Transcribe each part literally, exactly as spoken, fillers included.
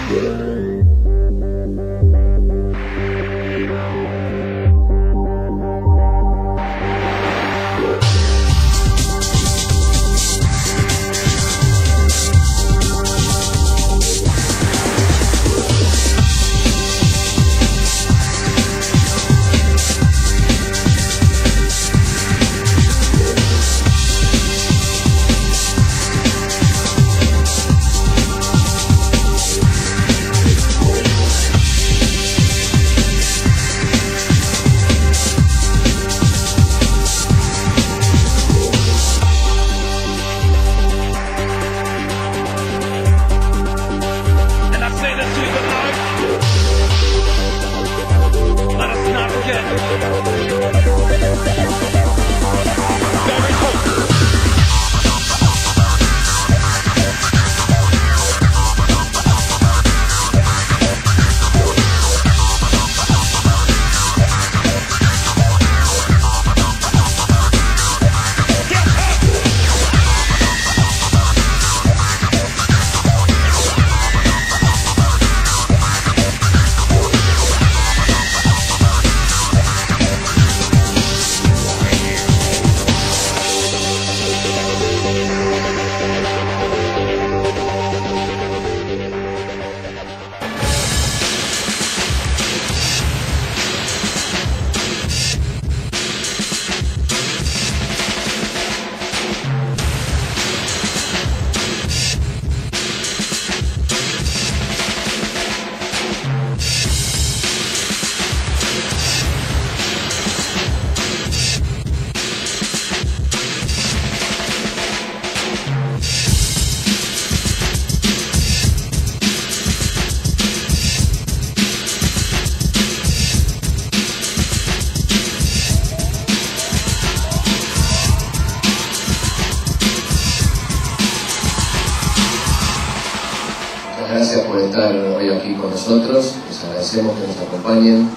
Gracias por estar hoy aquí con nosotros, les agradecemos que nos acompañen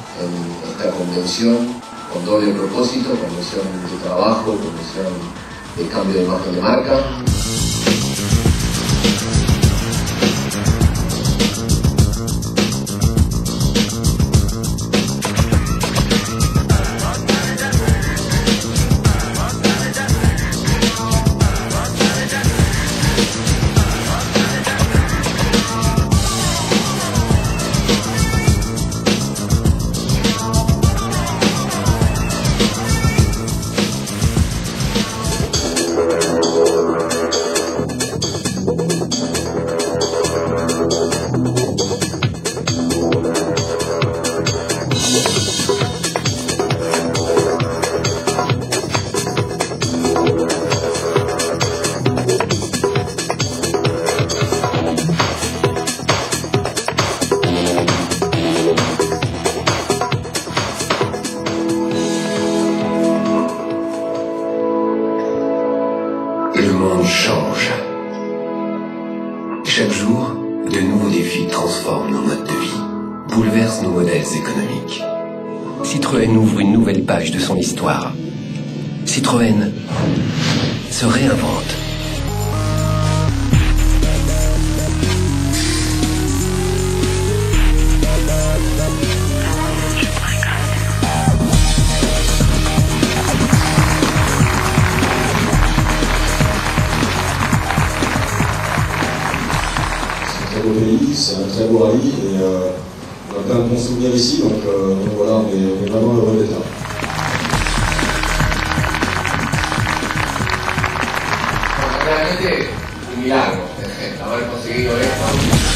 en esta convención con doble propósito, convención de trabajo, convención de cambio de imagen de marca. Le monde change. Chaque jour, de nouveaux défis transforment nos modes de vie, bouleversent nos modèles économiques. Citroën ouvre une nouvelle page de son histoire. Citroën se réinvente. C'est un très beau rallye et euh, on a plein de bons souvenirs ici, donc, euh, donc voilà, on est, on est vraiment heureux d'être là. Realmente un milagro, haber conseguido esto.